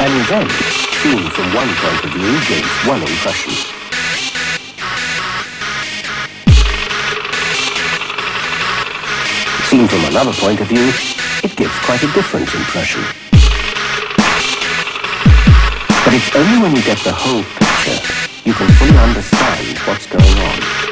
An event, seen from one point of view, gives one impression. Seen from another point of view, it gives quite a different impression. But it's only when you get the whole picture you can fully understand what's going on.